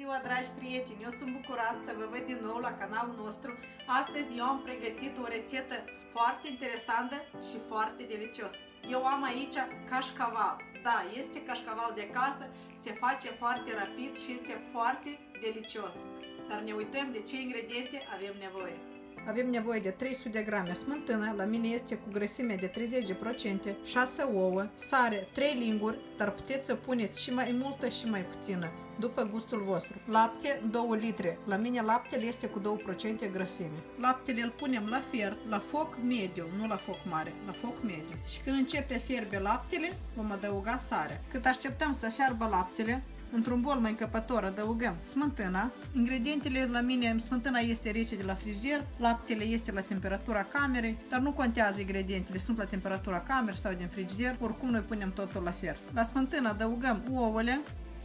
ziua, dragi prieteni! Eu sunt bucuroasă să vă văd din nou la canalul nostru. Astăzi eu am pregătit o rețetă foarte interesantă și foarte delicios. Eu am aici cașcaval. Da, este cașcaval de casă, se face foarte rapid și este foarte delicios. Dar ne uităm de ce ingrediente avem nevoie. Avem nevoie de 300 de grame smântână, la mine este cu grăsime de 30%, 6 ouă, sare, 3 linguri, dar puteți să puneți și mai multă și mai puțină, după gustul vostru. Lapte, 2 litri, la mine laptele este cu 2% grăsime. Laptele îl punem la fiert, la foc mediu, nu la foc mare, la foc mediu. Și când începe fierbe laptele, vom adăuga sarea. Cât așteptăm să fiarbă laptele, într-un bol mai încăpător adăugăm smântâna. Ingredientele la mine, smântâna este rece de la frigider, laptele este la temperatura camerei, dar nu contează ingredientele, sunt la temperatura camerei sau din frigider, oricum noi punem totul la fiert. La smântână adăugăm ouăle,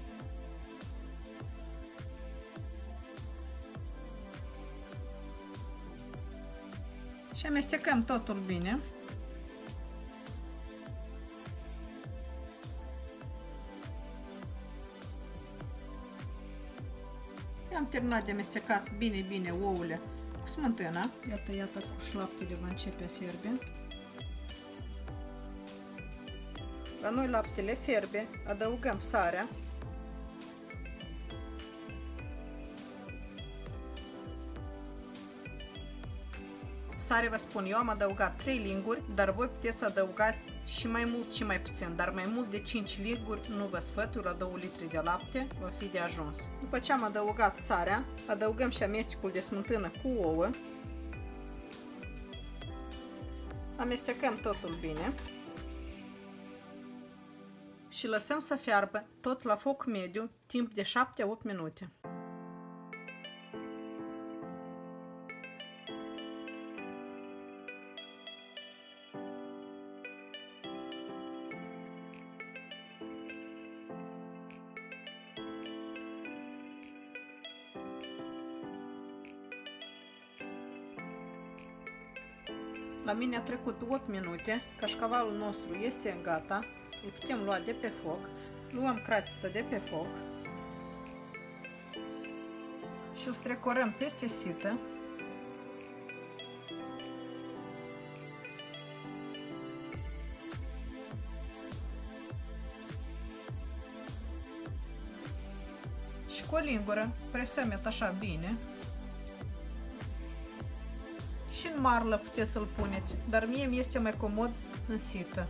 și amestecăm totul bine. Am terminat de amestecat bine ouăle cu smântâna. Iată și laptele va începe a fierbe. La noi laptele fierbe, adăugăm sarea. Sare, vă spun, eu am adăugat 3 linguri, dar voi puteți să adăugați și mai mult și mai puțin, dar mai mult de 5 linguri nu vă sfătui, la 2 litri de lapte va fi de ajuns. După ce am adăugat sarea, adăugăm și amestecul de smântână cu ouă. Amestecăm totul bine și lăsăm să fiarbă tot la foc mediu timp de 7-8 minute. La mine a trecut 8 minute, cașcavalul nostru este gata, îl putem lua de pe foc, luăm cratița de pe foc și îl strecorăm peste sită. Și cu o lingură presăm așa bine. Și în marlă puteți să-l puneți, dar mie mi este mai comod în sită.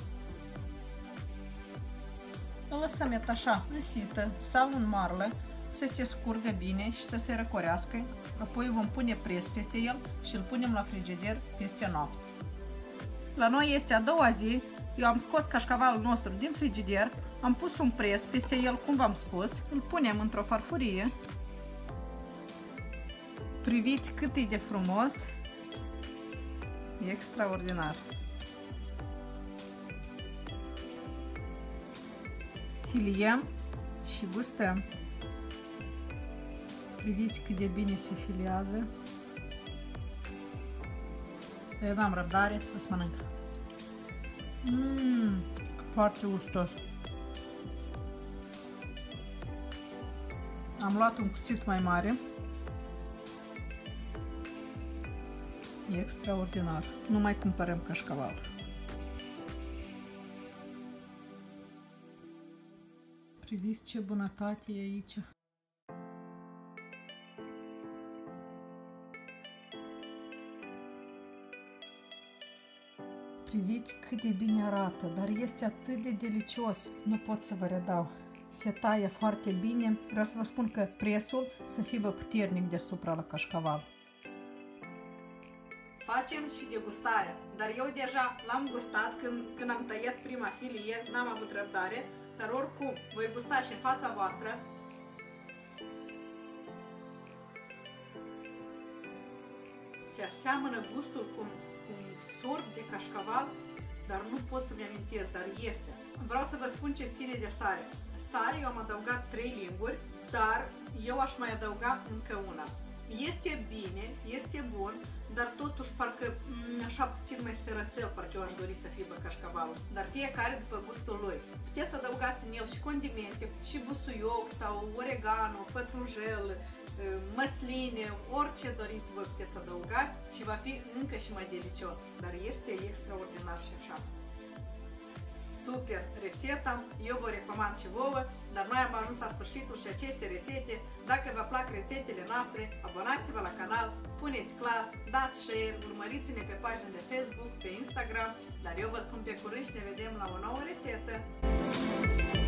Îl lăsăm așa în sită sau în marlă să se scurgă bine și să se răcorească. Apoi vom pune pres peste el și îl punem la frigider peste noapte. La noi este a doua zi, eu am scos cașcavalul nostru din frigider, am pus un pres peste el, cum v-am spus, îl punem într-o farfurie. Priviți cât e de frumos! E extraordinar. Filiem și gustăm. Priviți cât de bine se filiază. Eu n-am răbdare, o să mănânc. Foarte gustos. Am luat un cuțit mai mare. E extraordinar. Nu mai cumpărăm cașcaval. Priviți ce bunătate e aici. Priviți cât de bine arată, dar este atât de delicios. Nu pot să vă redau. Se taie foarte bine. Vreau să vă spun că presul să fie puternic deasupra la cașcaval. Facem și degustarea, dar eu deja l-am gustat când am tăiat prima filie, n-am avut răbdare, dar oricum voi gusta și în fața voastră. Se aseamănă gustul cu un sorb de cașcaval, dar nu pot să-mi amintesc, dar este. Vreau să vă spun ce ține de sare. Sare eu am adăugat 3 linguri, dar eu aș mai adăuga încă una. Este bine, este bun, dar totuși parcă așa puțin mai sărățel, parcă eu aș dori să fie cașcavalul. Dar fiecare după gustul lui. Puteți să adăugați în el și condimente, și busuioc sau oregano, pătrunjel, măsline, orice doriți vă puteți să adăugați și va fi încă și mai delicios. Dar este extraordinar și așa. Super rețeta, eu vă recomand și vouă, dar noi am ajuns la sfârșitul și aceste rețete. Dacă vă plac rețetele noastre, abonați-vă la canal, puneți clas, dați share, urmăriți-ne pe pagina de Facebook, pe Instagram, dar eu vă spun pe curând și ne vedem la o nouă rețetă!